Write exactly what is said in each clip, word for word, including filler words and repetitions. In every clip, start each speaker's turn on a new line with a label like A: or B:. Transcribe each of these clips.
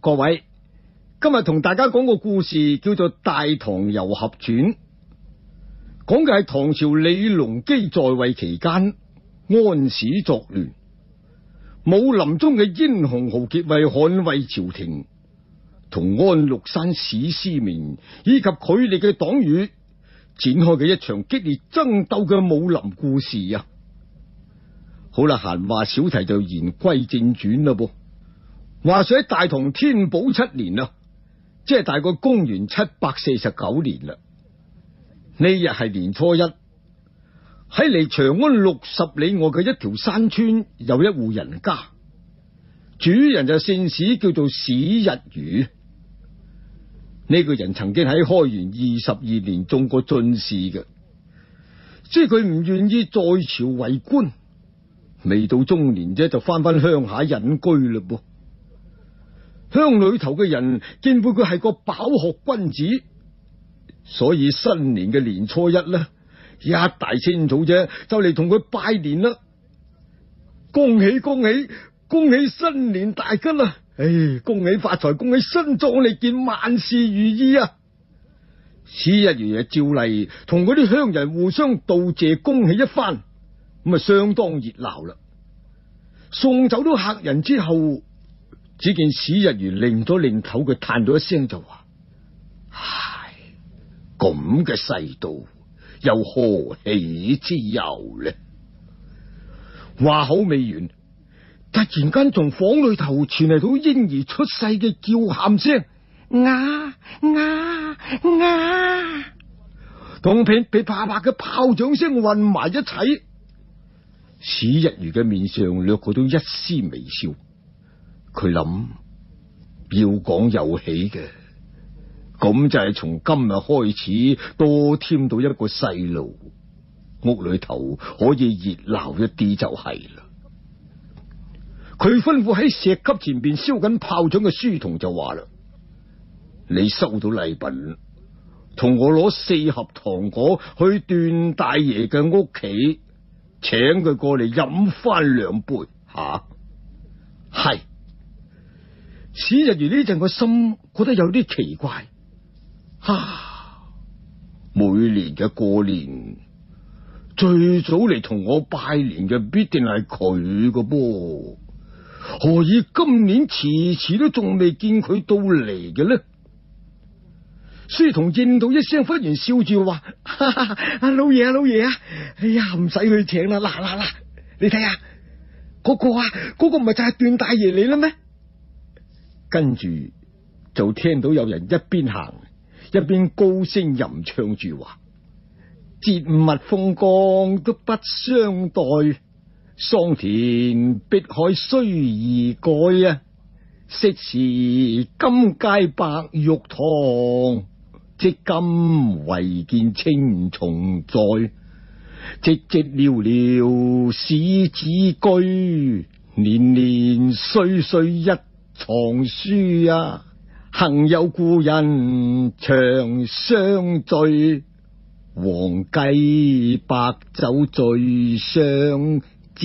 A: 各位，今日同大家講個故事，叫做《大唐遊俠傳》，講嘅係唐朝李隆基在位期間，安史作亂，武林中嘅英雄豪傑為捍衛朝廷，同安祿山史思明以及佢哋嘅黨羽展開嘅一場激烈爭鬥嘅武林故事啊！好啦，閒話少提，就言歸正傳啦噃。話說喺大唐天寶七年啦，即係大概公元七百四十九年啦。呢日係年初一，喺離長安六十里外嘅一條山村，有一戶人家，主人就姓史，叫做史日如。呢個人曾經喺開元二十二年中過進士嘅，即係佢唔願意在朝為官，未到中年啫，就翻返鄉下隱居嘞噃。鄉裏頭嘅人見到佢係個飽學君子，所以新年嘅年初一呢，一大清早啫，就嚟同佢拜年啦。恭喜恭喜恭喜新年大吉啦！唉，恭喜發財，恭喜身壯力健，萬事如意啊！史日如照例同嗰啲鄉人互相道謝，恭喜一番，咁啊相當熱鬧啦。送走咗客人之後，只見史日如擰咗擰頭，佢嘆咗一聲就話：唉，咁嘅世道，又何喜之有呢？話口未完，突然間從房裏頭傳嚟到嬰兒出世嘅叫喊聲，啊啊啊！同噼噼啪啪嘅炮仗聲混埋一齊。史日如嘅面上掠過到一絲微笑，佢諗要講有喜嘅，咁就係從今日開始多添到一個細路，屋裏頭可以熱鬧一啲就係啦。佢吩咐喺石級前邊燒緊炮仗嘅書童就話啦：你收到禮品，同我攞四盒糖果去段大爺嘅屋企，請佢過嚟飲翻兩杯。吓，係。史日如呢陣個心覺得有啲奇怪，哈！每年嘅過年，最早嚟同我拜年嘅必定係佢嘅噃，何以今年遲遲都仲未見佢到嚟嘅呢？書童應到一聲，忽然笑住話：阿老爺啊，老爺啊，哎呀，唔使去請啦，嗱嗱嗱，你睇下嗰個啊，嗰個唔係就係段大爺嚟啦咩？跟住就聽到有人一邊行一邊高聲吟唱住話：節物風光都不相待，桑田碧海雖易改啊，昔時金階白玉堂，即今唯見青松在，寂寂寥寥史子居，年年歲歲一藏書啊，幸有故人長相聚，黃雞白酒最相知。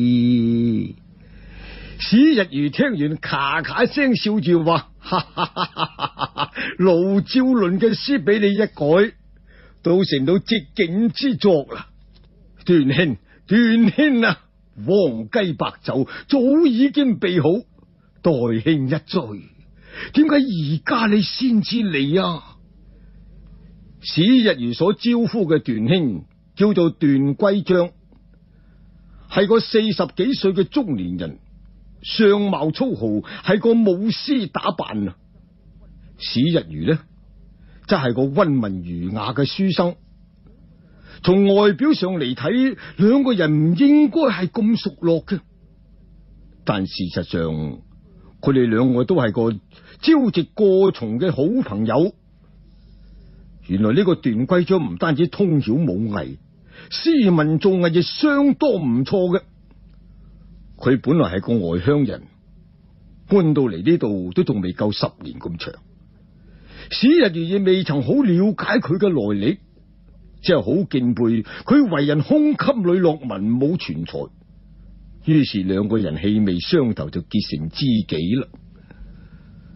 A: 史日如聽完，咔咔聲笑住話：哈哈哈哈，盧照鄰嘅詩俾你一改，都成到絕境之作啦。段兄，段兄啊，黃雞白酒早已經備好，待兄一醉，點解而家你先至嚟啊？史日如所招呼嘅段兄叫做段歸章，係個四十幾歲嘅中年人，相貌粗豪，係個武師打扮啊。史日如呢，則係個溫文儒雅嘅書生。從外表上嚟睇，兩個人唔應該係咁熟絡嘅，但事實上，佢哋兩個都係個朝夕過從嘅好朋友。原來呢個段歸章唔單止通曉武藝，詩文造詣亦相當唔錯嘅。佢本來係個外鄉人，搬到嚟呢度都仲未夠十年咁長。史日如亦未曾好了解佢嘅來歷，只係好敬佩佢為人胸襟磊落，文武全才。於是兩個人氣味相投，就結成知己啦。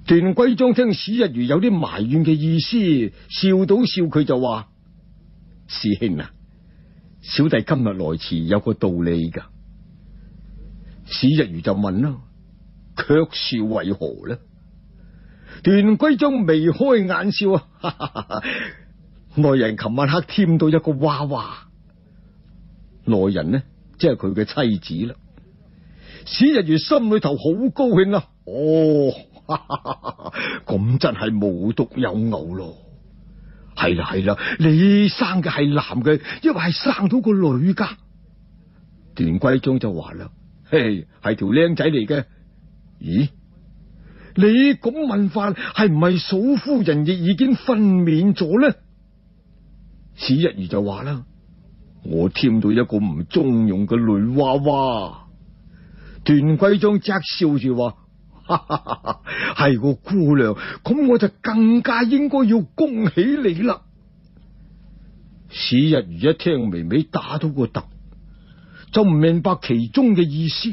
A: 段貴莊聽史日如有啲埋怨嘅意思，笑到笑佢就話：師兄啊，小弟今日來遲有個道理噶。史日如就問啦：卻是為何呢？段貴莊眉開眼笑啊，哈哈哈，內人琴晚黑添到一個娃娃。內人呢，即係佢嘅妻子啦。史日如心裏頭好高興啊！哦，咁真係無獨有偶咯。係啦係啦，你生嘅係男嘅，因為係生到個女噶。段貴莊就話啦：嘿，係條靚仔嚟嘅。咦？你咁問法，係唔係嫂夫人亦已經分娩咗呢？史日如就話啦：我添到一個唔中用嘅女娃娃。段貴莊則笑住話：係個姑娘，咁我就更加應該要恭喜你啦。史日如一聽，微微打到個突，就唔明白其中嘅意思。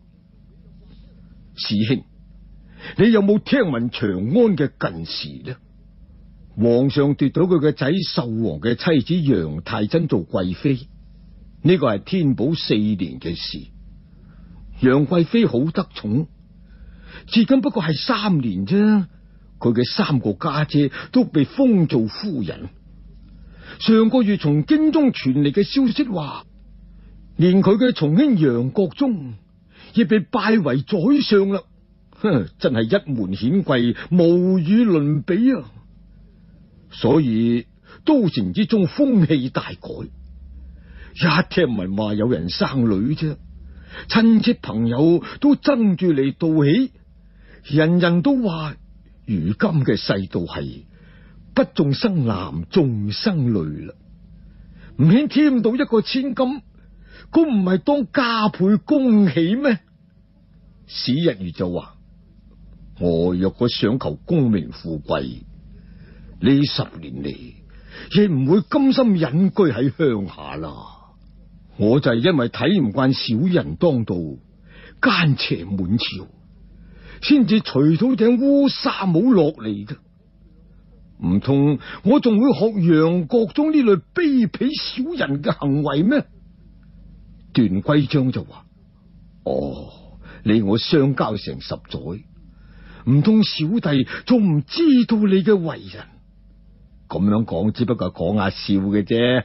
A: 師兄，你有冇聽聞長安嘅近事呢？皇上奪到佢嘅仔壽王嘅妻子楊太真做貴妃，呢個係天寶四年嘅事。楊貴妃好得寵，至今不過係三年啫。佢嘅三個家姐都被封做夫人。上個月從京中傳嚟嘅消息話，連佢嘅從兄楊國忠亦被拜為宰相啦。哼，真係一門顯貴，無與倫比啊！所以都城之中風氣大改，一聽聞話有人生女啫，親戚朋友都爭住嚟道喜，人人都話如今嘅世道係不重生男，重生女啦。唔興添到一個千金，咁唔係當加倍恭喜咩？史日如就話：我若果想求功名富貴，呢十年嚟亦唔會甘心隱居喺鄉下啦。我就係因為睇唔慣小人當道，奸邪滿朝，先至除到頂烏紗帽落嚟嘅。唔通我仲會學楊國忠呢類卑鄙小人嘅行為咩？段貴莊就話：哦，你我相交成十載，唔通小弟仲唔知道你嘅為人？咁樣講只不過講下笑嘅啫。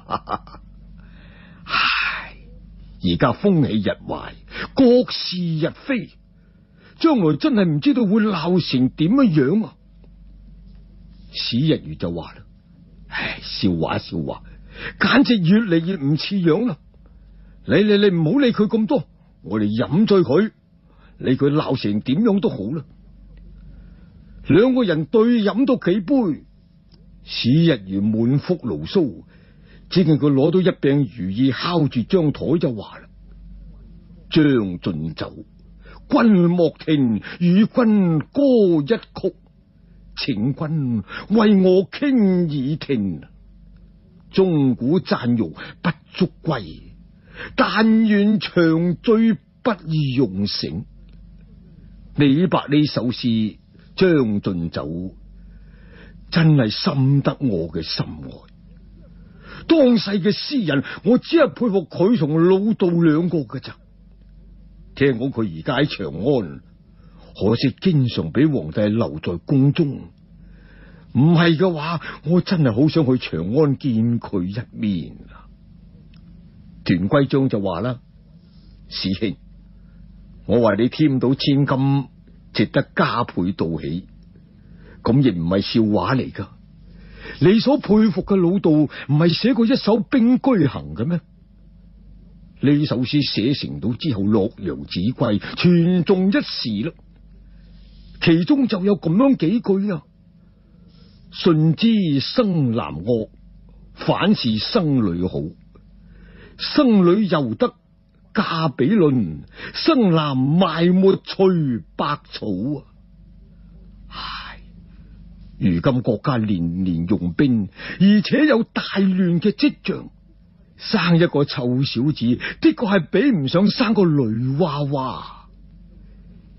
A: 唉，而家風氣日壞，國是日非，將來真係唔知道會鬧成點樣樣啊！史日如就話啦：唉，笑話笑話，簡直越嚟越唔似樣啦！你你你唔好理佢咁多，我哋飲醉佢，理佢鬧成點樣都好啦。兩個人對飲到幾杯，史日如滿腹牢騷，只見佢攞到一柄如意敲住張台就話啦：將進酒，君莫停，與君歌一曲，請君為我傾耳聽。鐘鼓饌玉不足貴，但願長醉不用醒。李白呢首詩將進酒，真係深得我嘅心愛。當世嘅詩人，我只係佩服佢同老道兩個嘅咋。聽講佢而家喺長安，可惜經常俾皇帝留在宮中。唔係嘅話，我真係好想去長安見佢一面啊！段貴莊就話啦：師兄，我為你添到千金，值得加倍道喜，咁亦唔係笑話嚟噶。你所佩服嘅老道，唔係寫過一首《兵車行》嘅咩？呢首詩寫成到之後，洛陽紙貴，傳頌一時啦。其中就有咁樣幾句啊：順之生男惡，反是生女好。生女又得嫁比鄰，生男埋沒隨百草啊！唉，如今國家年年用兵，而且有大亂嘅跡象，生一個臭小子的確係比唔上生個女娃娃。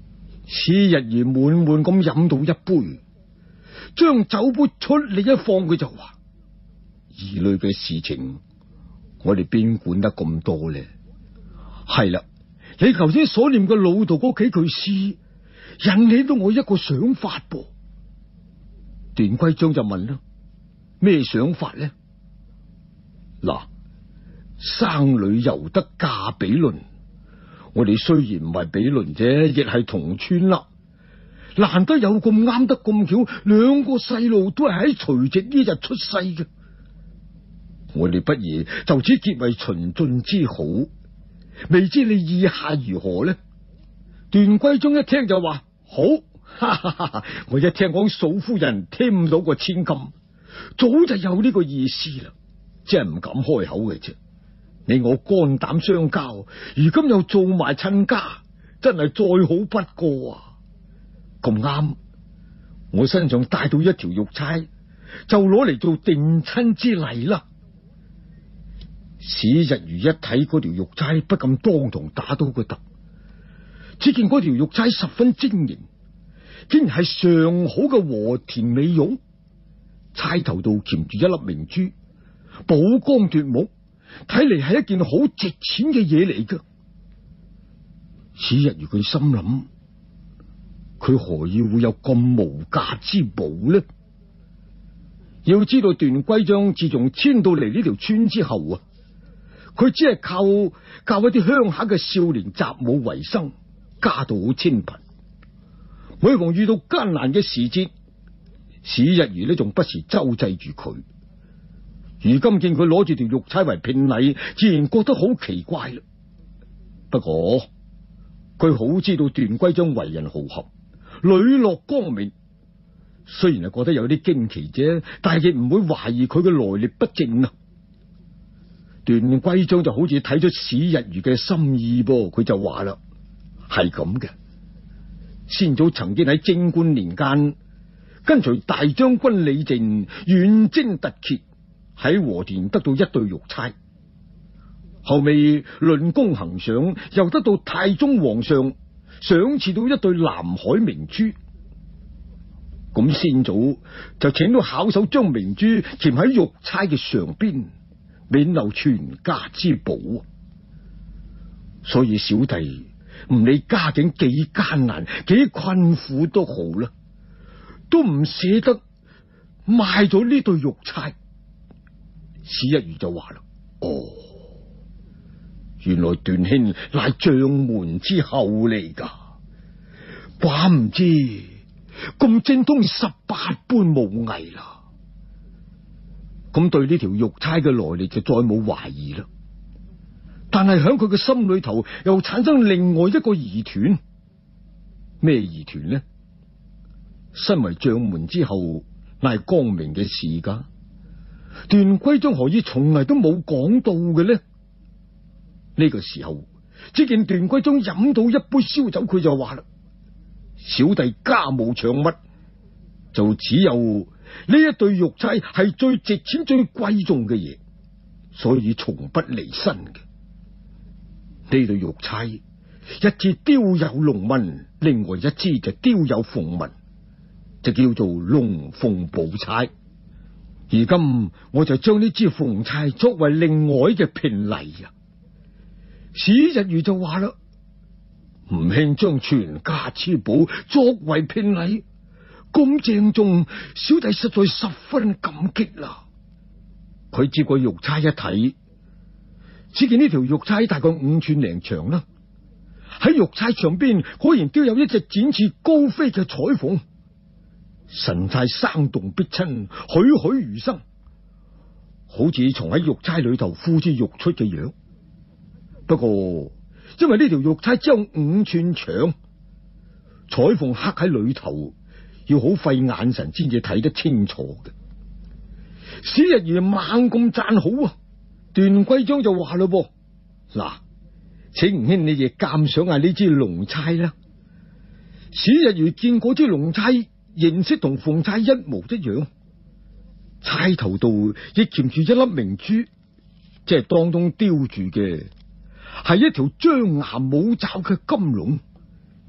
A: 史日如滿滿咁飲到一杯，將酒杯出嚟一放，佢就話：兒女嘅事情，我哋邊管得咁多咧？係啦，你頭先所念嘅老道嗰幾句詩，引起到我一個想法噃。段珪章就問啦：咩想法咧？嗱，生女猶得嫁比鄰，我哋雖然唔係比鄰啫，亦係同村啦。難得有咁啱得咁巧，兩個細路都係喺除夕呢日出世嘅，我哋不如就此結為秦晉之好。未知你意下如何呢？段珪章一聽就話：好，哈哈哈哈，我一聽講嫂夫人添到個千金，早就有呢個意思啦，只係唔敢開口嘅啫。你我肝膽相交，如今又做埋親家，真係再好不過啊！咁啱，我身上帶到一條玉釵，就攞嚟做定親之禮啦。史日如一睇嗰條玉釵，不禁當堂打到個突。只見嗰條玉釵十分晶瑩，竟然係上好嘅和田美玉，釵頭度鉗住一粒明珠，寶光奪目，睇嚟係一件好值錢嘅嘢嚟噶。史日如佢心諗，佢何以會有咁無價之寶呢？要知道段珪章自從遷到嚟呢條村之後啊，佢只係靠教一啲鄉下嘅少年習武為生，家道好清貧。每逢遇到艱難嘅時節，史日如呢仲不時周濟住佢。如今見佢攞住條玉釵為聘禮，自然覺得好奇怪啦。不過佢好知道段珪章為人豪俠，磊落光明，雖然係覺得有啲驚奇啫，但係亦唔會懷疑佢嘅來歷不正啊。段珪章就好似睇咗史日如嘅心意噃，佢就話啦：係咁嘅，先祖曾經喺貞觀年間，跟隨大將軍李靖遠征突厥，喺和田得到一對玉釵，後尾論功行賞，又得到太宗皇上賞賜到一對南海明珠。咁先祖就請到巧手將明珠鉗喺玉釵嘅上邊，免留全家之寶。所以小弟唔理家境幾艱難幾困苦都好啦，都唔捨得賣咗呢對玉釵。史日如就話啦：哦，原來段兄乃將門之後嚟噶，寡唔知咁精通十八般武藝啦。咁對呢條玉釵嘅來歷就再冇懷疑啦。但係響佢嘅心裏頭又產生另外一個疑團。咩疑團呢？身為將門之後，乃係光明嘅事噶。段珪章何以從嚟都冇講到嘅呢？呢、這個時候，只見段珪章飲到一杯燒酒，佢就話啦：小弟家無長物，就只有呢一對玉釵係最值錢、最貴重嘅嘢，所以從不離身嘅。呢對玉釵，一支雕有龍紋，另外一支就雕有鳳紋，就叫做龍鳳寶釵。而今我就將呢支鳳釵作為另外嘅聘禮啊！史日如就話啦：吳兄將全家之寶作為聘禮，咁鄭重，小弟實在十分感激啦。佢接過玉釵一睇，只見呢條玉釵大概五寸零長啦，喺玉釵上邊果然雕有一隻展翅高飛嘅彩鳳。神態生動逼親，栩栩如生，好似從喺玉釵裏頭呼之欲出嘅樣。不過因為呢條玉釵只有五寸長，彩鳳刻喺裏頭，要好費眼神先至睇得清楚嘅。史日如猛咁讚好啊，段珪章就話咯噃：嗱，請吳兄你亦鑒賞下呢支龍釵啦。史日如見嗰支龍釵形式同鳳釵一模一樣，釵頭度亦鉗住一粒明珠，即係當中雕住嘅係一條張牙舞爪嘅金龍，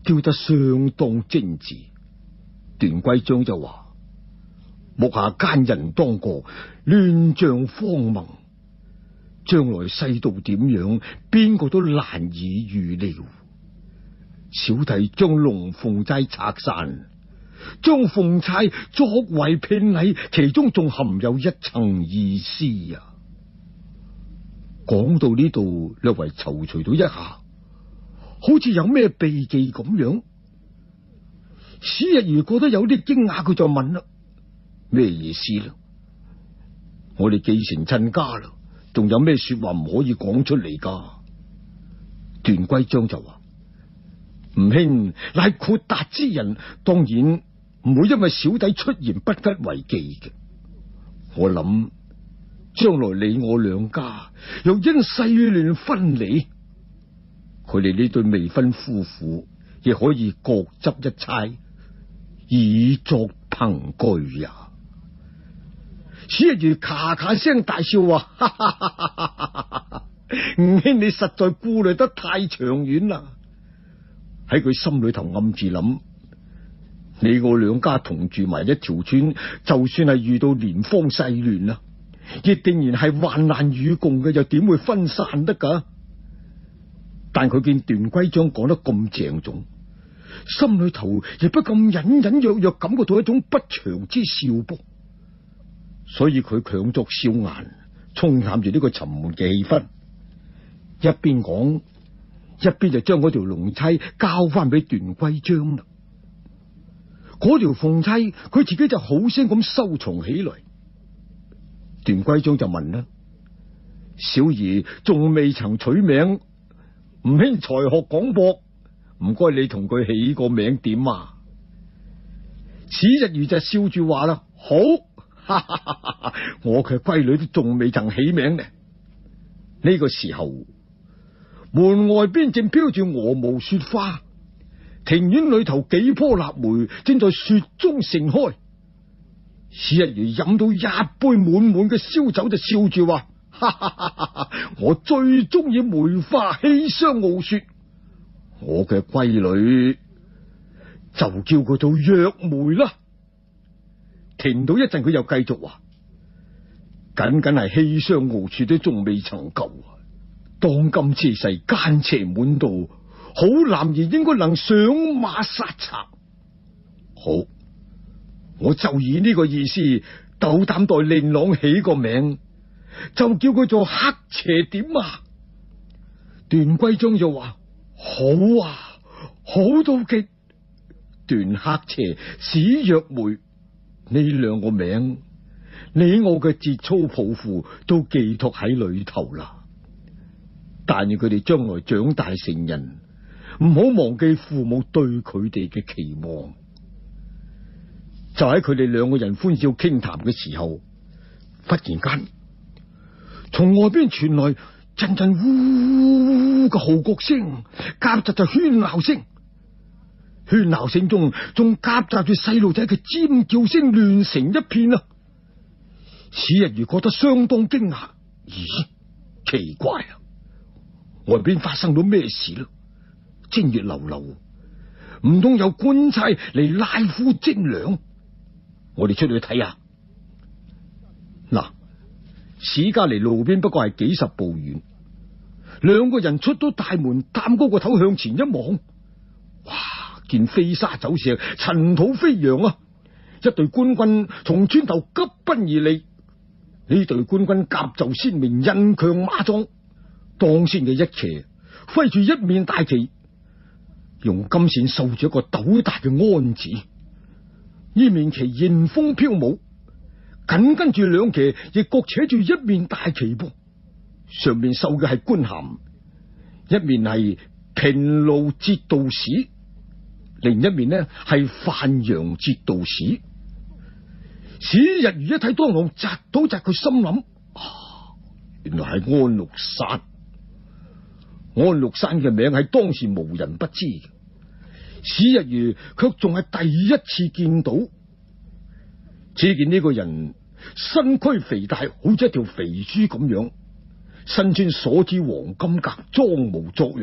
A: 雕得相當精緻。段貴章就話：目下奸人當國，亂象荒萌，將來世道點樣，邊個都難以預料。小弟將龍鳳齋拆散，將鳳釵作為聘禮，其中仲含有一層意思啊！講到呢度，略為躊躇咗一下，好似有咩秘技咁樣。史日如覺得有啲驚訝，佢就問啦：咩意思啦？我哋繼承親家啦，仲有咩說話唔可以講出嚟噶？段貴章就話：吳兄乃豁達之人，當然唔會因為小弟出言不吉為忌嘅。我諗將來你我兩家若因世亂分離，佢哋呢對未婚夫婦亦可以各執一釵，以作憑據啊！史一如咔咔聲大笑話：哈哈哈哈哈！吳兄你實在顧慮得太長遠啦！喺佢心裏頭暗自諗：你我兩家同住埋一條村，就算係遇到連荒世亂啦，亦定然係患難與共嘅，又點會分散得噶？但佢見段貴章講得咁鄭重，心裏頭亦不禁隱隱約約感覺到一種不祥之兆噃，所以佢強作笑顏，沖淡住呢個沉悶嘅氣氛，一邊講一邊就將嗰條龍釵交翻俾段貴章啦。嗰條鳳釵佢自己就好聲咁收藏起來。段貴章就問啦：小兒仲未曾取名，吳兄才學廣博，唔該你同佢起個名點啊？史日如就笑住話啦：好，哈哈哈哈，我嘅閨女都仲未曾起名呢。呢個時候，門外邊正飄住鵝毛雪花，庭院裏頭幾棵臘梅正在雪中盛開。史日如飲到一杯滿滿嘅燒酒，就笑住話：哈哈哈哈，我最中意梅花馨香傲雪，我嘅閨女就叫佢做若梅啦。停到一陣，佢又繼續話：僅僅係馨香傲雪都仲未曾夠，當今之世奸邪滿道，好男兒應該能上馬殺賊。好，我就以呢個意思，斗膽代令郎起個名，就叫佢做黑邪點啊？段貴章就話：好啊，好到極。段黑邪、史若梅呢兩個名，你我嘅節操抱負都寄託喺裏頭啦。但願佢哋將來長大成人，唔好忘記父母對佢哋嘅期望。就喺佢哋兩個人歡笑傾談嘅時候，忽然間從外邊傳來陣陣嗚嘅號角聲，夾雜就喧鬧聲。喧鬧聲中仲夾雜住細路仔嘅尖叫聲，亂成一片啊！史日如覺得相當驚訝，咦，奇怪啊！外邊發生咗咩事啦？正月流流，唔通有官差嚟拉夫徵糧？我哋出去睇下。嗱，史家離路邊不過係幾十步遠，兩個人出到大門，探高個頭向前一望，哇！見飛沙走石，塵土飛揚啊！一隊官軍從村頭急奔而嚟，呢隊官軍甲胄鮮明，人強馬壯，當先嘅一騎揮住一面大旗，用金線繡住一個斗大嘅安字。呢面旗迎風飄舞，緊跟住兩騎亦各扯住一面大旗噃，上面繡嘅係官銜，一面係平路節度使，另一面呢係范陽節度使。史日如一睇當堂窒到窒，佢心諗：啊，原來係安祿山。安祿山嘅名喺當時無人不知嘅，史日如卻仲係第一次見到。只見呢個人身軀肥大，好似一條肥豬咁樣，身穿鎖子黃金甲，裝模作樣，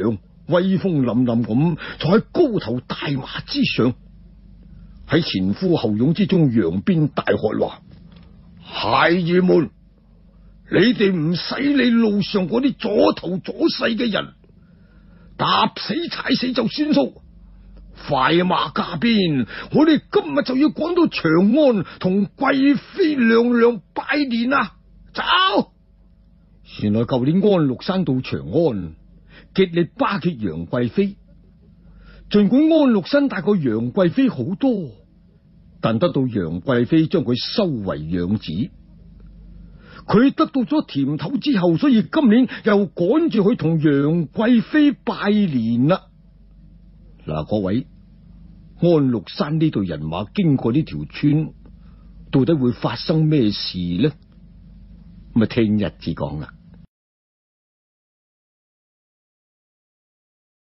A: 威風凜凜咁坐喺高頭大馬之上，喺前呼後擁之中揚鞭大喝話：孩兒們，你哋唔使理路上嗰啲阻頭阻勢嘅人，踏死踩死就算數。快馬加鞭，我哋今日就要趕到長安同貴妃娘娘拜年啊！走！原來舊年安祿山到長安極力巴結楊貴妃，盡管安祿山大過楊貴妃好多，但得到楊貴妃將佢收為養子。佢得到咗甜頭之後，所以今年又趕住去同楊貴妃拜年啦。嗱，各位，安祿山呢隊人馬經過呢條村，到底會發生咩事呢？咁啊，聽日至講啦。